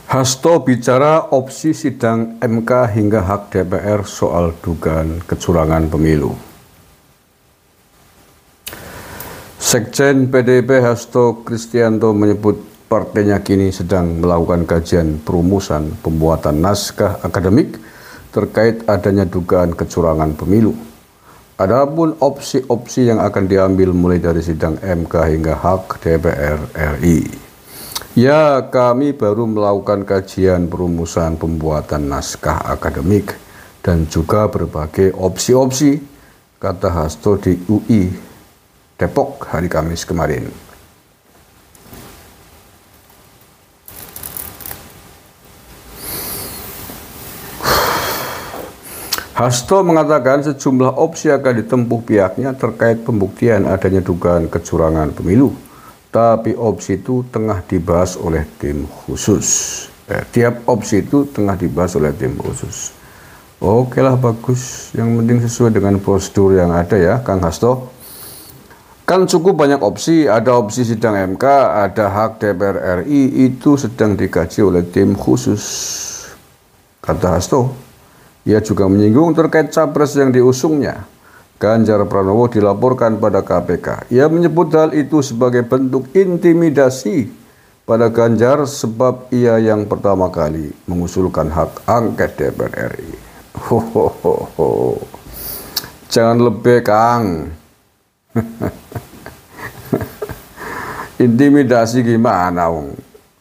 Hasto bicara opsi sidang MK hingga hak DPR soal dugaan kecurangan pemilu. Sekjen PDIP Hasto Kristianto menyebut partainya kini sedang melakukan kajian perumusan pembuatan naskah akademik terkait adanya dugaan kecurangan pemilu. Adapun opsi-opsi yang akan diambil mulai dari sidang MK hingga hak DPR RI. Ya, kami baru melakukan kajian perumusan pembuatan naskah akademik dan juga berbagai opsi-opsi, kata Hasto di UI Depok hari Kamis kemarin. Hasto mengatakan sejumlah opsi akan ditempuh pihaknya terkait pembuktian adanya dugaan kecurangan pemilu. Tapi opsi itu tengah dibahas oleh tim khusus. Tiap opsi itu tengah dibahas oleh tim khusus. Oke lah, bagus. Yang penting sesuai dengan prosedur yang ada ya, Kang Hasto. Kan cukup banyak opsi. Ada opsi sidang MK, ada hak DPR RI, itu sedang dikaji oleh tim khusus, kata Hasto. Ia juga menyinggung terkait capres yang diusungnya. Ganjar Pranowo dilaporkan pada KPK. Ia menyebut hal itu sebagai bentuk intimidasi pada Ganjar sebab ia yang pertama kali mengusulkan hak angket DPR RI. Jangan lebih, Kang. Intimidasi gimana, Wong?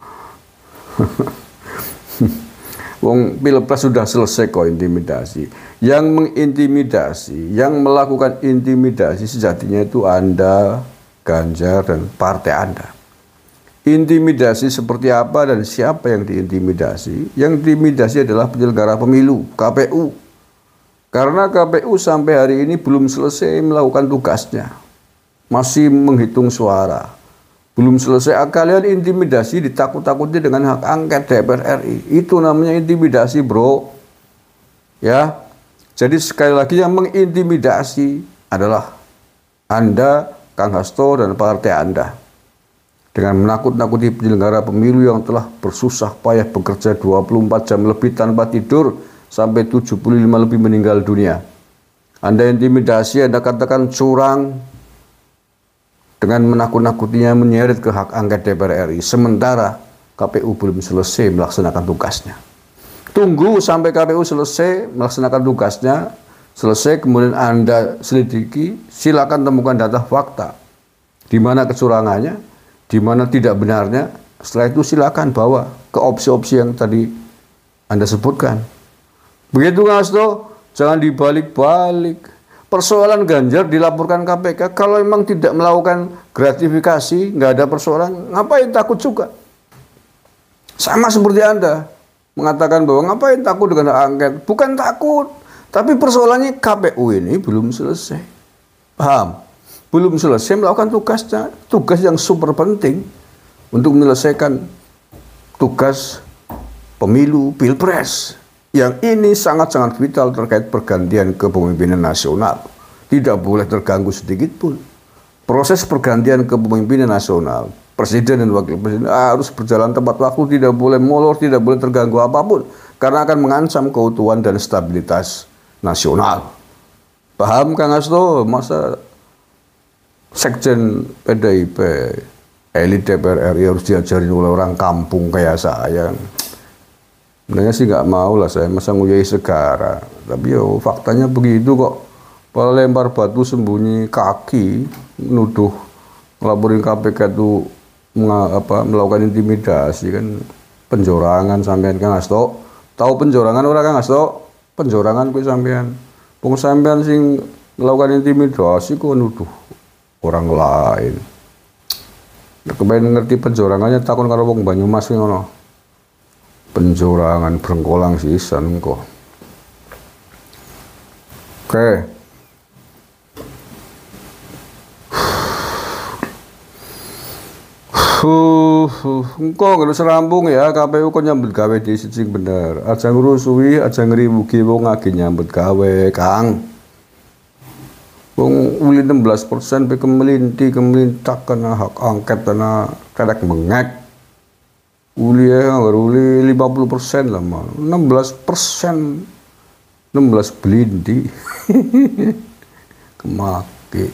Wong pilpres sudah selesai kok intimidasi. Yang mengintimidasi, yang melakukan intimidasi sejatinya itu Anda, Ganjar, dan partai Anda. Intimidasi seperti apa dan siapa yang diintimidasi? Yang diintimidasi adalah penyelenggara pemilu, KPU. Karena KPU sampai hari ini belum selesai melakukan tugasnya. Masih menghitung suara. Belum selesai, kalian intimidasi, ditakut-takuti dengan hak angket DPR RI. Itu namanya intimidasi, bro. Ya, jadi sekali lagi yang mengintimidasi adalah Anda, Kang Hasto, dan partai Anda. Dengan menakut-nakuti penyelenggara pemilu yang telah bersusah payah bekerja 24 jam lebih tanpa tidur, sampai 75 lebih meninggal dunia. Anda intimidasi, Anda katakan curang, dengan menakut-nakutinya menyeret ke hak angket DPR RI. Sementara KPU belum selesai melaksanakan tugasnya. Tunggu sampai KPU selesai melaksanakan tugasnya, selesai kemudian Anda selidiki, silakan temukan data fakta. Di mana kecurangannya, di mana tidak benarnya, setelah itu silakan bawa ke opsi-opsi yang tadi Anda sebutkan. Begitu, Hasto, jangan dibalik-balik. Persoalan Ganjar dilaporkan KPK, kalau memang tidak melakukan gratifikasi, nggak ada persoalan, ngapain takut juga? Sama seperti Anda mengatakan bahwa ngapain takut dengan angket? Bukan takut, tapi persoalannya KPU ini belum selesai. Paham? Belum selesai melakukan tugasnya, tugas yang super penting untuk menyelesaikan tugas pemilu pilpres. Yang ini sangat-sangat vital terkait pergantian kepemimpinan nasional. Tidak boleh terganggu sedikit pun. Proses pergantian kepemimpinan nasional, presiden dan wakil presiden harus berjalan tepat waktu, tidak boleh molor, tidak boleh terganggu apapun. Karena akan mengancam keutuhan dan stabilitas nasional. Paham, Kang Hasto? Masa Sekjen PDIP, elit DPR RI harus diajarin oleh orang kampung kayak saya? Sebenarnya sih nggak mau lah saya, masa nguyai segara. Tapi yo faktanya begitu kok. Kalau lempar batu sembunyi kaki, nuduh ngelaporin KPK itu melakukan intimidasi, kan penjorangan sampean, Kang Hasto. Tahu penjorangan orang, Kang Hasto? Penjorangan kuwi sampean. Wong sampean sing melakukan intimidasi kok nuduh orang lain. Kemudian ngerti penjorangannya takon karo wong Banyumas ngono. Penjorangan berengkolang sisan kok. Oke. Engko nggak usah rampung ya, KPU kok nyambut gawe di sing bener. Aja ngrusuhi, aja ngriwugi wong lagi nyambut gawe, Kang. Wong uli 16% pe kemelinti kemelintak kena hak angket kena kadek mengek. Uli ya, uli 50% lah mah. 16%. 16 belindi. Kemaki.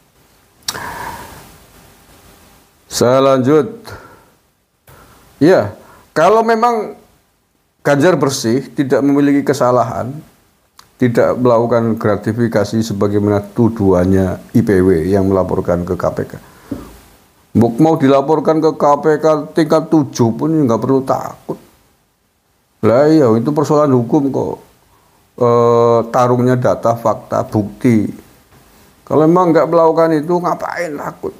Saya lanjut. Ya, kalau memang Ganjar bersih, tidak memiliki kesalahan, tidak melakukan gratifikasi sebagaimana tuduhannya IPW yang melaporkan ke KPK. Mau dilaporkan ke KPK tingkat 7 pun nggak perlu takut. Lah iya, itu persoalan hukum kok. Tarungnya data, fakta, bukti. Kalau memang nggak melakukan itu, ngapain takut?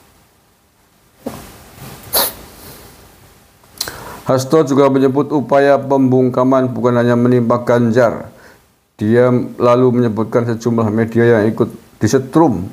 Hasto juga menyebut upaya pembungkaman bukan hanya menimpa Ganjar. Dia lalu menyebutkan sejumlah media yang ikut disetrum.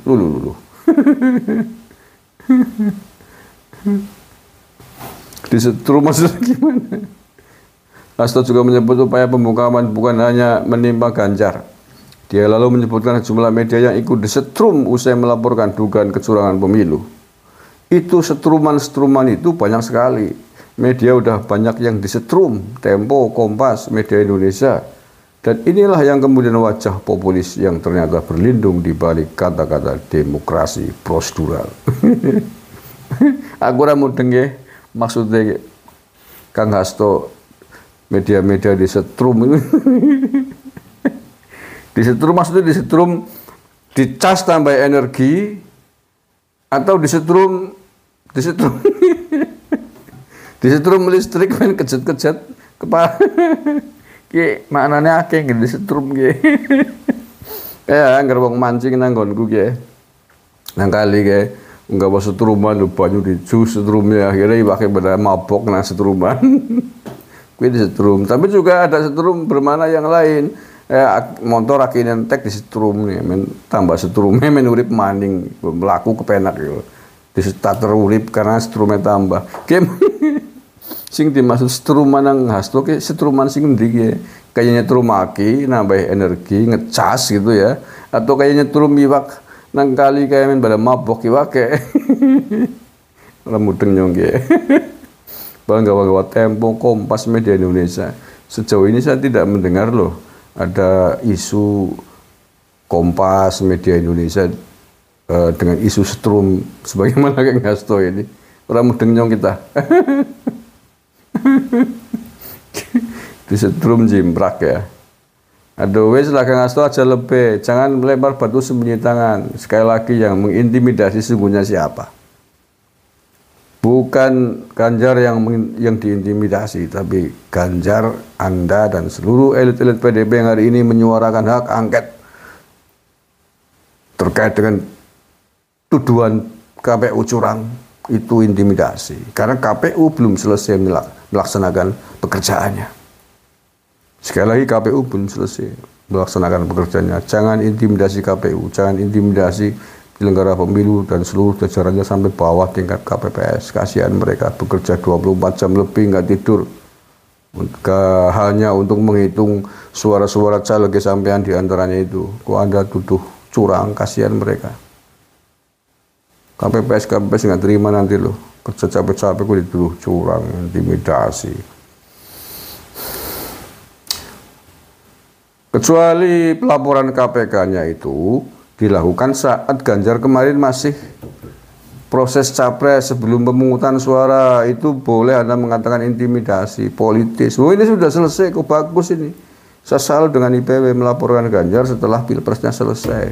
Disetrum maksudnya gimana? Hasto juga menyebut upaya pembungkaman bukan hanya menimpa Ganjar. Dia lalu menyebutkan sejumlah media yang ikut disetrum usai melaporkan dugaan kecurangan pemilu. Itu setruman-setruman itu banyak sekali. Media udah banyak yang disetrum, Tempo, Kompas, Media Indonesia. Dan inilah yang kemudian wajah populis yang ternyata berlindung di balik kata-kata demokrasi prosedural. Aku ora mudeng nggih, maksudnya Kang Hasto media-media disetrum itu. Disetrum maksudnya disetrum dicas tambah energi atau disetrum disetrum listrik main kejet-kejet kepala. Ki maknane akeh nggih disetrum ki. Ya anggar wong mancing nang nggonku ki. Nang kali ki enggak bawa setruman lho banyu dijus setrumnya akhirnya pakai benda mabok nang setruman. Kuwi disetrum, tapi juga ada setrum bermana yang lain. Motor akhirnya entek disetrum nih, men tambah setrumnya men urip maning mlaku kepenak yo. Distarter urip karena setrumnya tambah. Sing dimaksud setruman nang Hasto ki setruman sing ndi ki? Kayak nyetrum aki nambah energi ngecas gitu ya, atau kayak nyetrum iwak nang kali kayak men pada mabok iwak kayak ora mudeng nyong ki. Bangga-bangga Tempo, Kompas, Media Indonesia. Sejauh ini saya tidak mendengar loh ada isu Kompas, Media Indonesia dengan isu setrum sebagaimana kayak Hasto ini. Ora mudeng nyong kita. Disetrum jimprak ya. Aduh wes lah Kang Hasto aja lebih, jangan melempar batu sembunyi tangan. Sekali lagi yang mengintimidasi sesungguhnya siapa? Bukan Ganjar yang diintimidasi, tapi Ganjar, Anda dan seluruh elit-elit PDB yang hari ini menyuarakan hak angket terkait dengan tuduhan KPU curang. Itu intimidasi karena KPU belum selesai melaksanakan pekerjaannya. Sekali lagi KPU belum selesai melaksanakan pekerjaannya. Jangan intimidasi KPU, jangan intimidasi penyelenggara pemilu dan seluruh jajarannya sampai bawah tingkat KPPS. Kasihan mereka bekerja 24 jam lebih nggak tidur. Hanya untuk menghitung suara-suara caleg sampean diantaranya itu. Kok Anda tuduh curang, kasihan mereka. KPPS nggak terima nanti loh, kerja capek-capek kok dituduh curang, intimidasi. Kecuali pelaporan KPK-nya itu dilakukan saat Ganjar kemarin masih proses capres sebelum pemungutan suara, itu boleh Anda mengatakan intimidasi politis. Oh ini sudah selesai, kok bagus ini. Saya salut dengan IPW melaporkan Ganjar setelah pilpresnya selesai.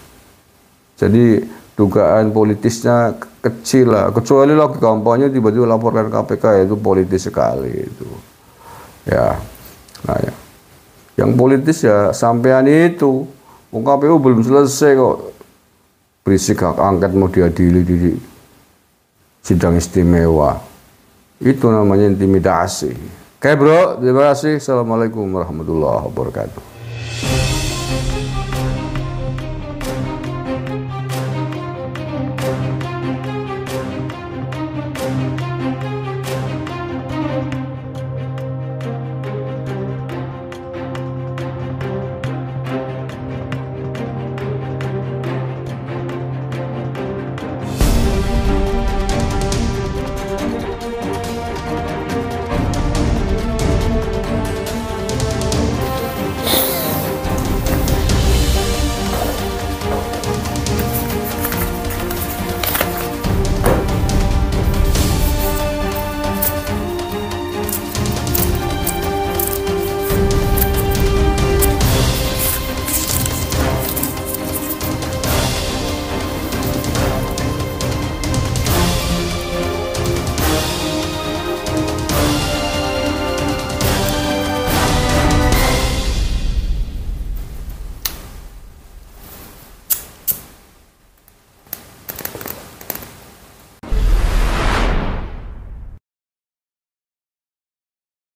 Jadi dugaan politisnya kecil lah, kecuali lagi kampanye tiba-tiba laporkan KPK, itu politis sekali itu. Ya, nah ya. Yang politis ya sampean itu, KPU belum selesai kok berisik hak angket mau diadili di sidang istimewa. Itu namanya intimidasi. Oke bro, terima kasih. Assalamualaikum warahmatullahi wabarakatuh.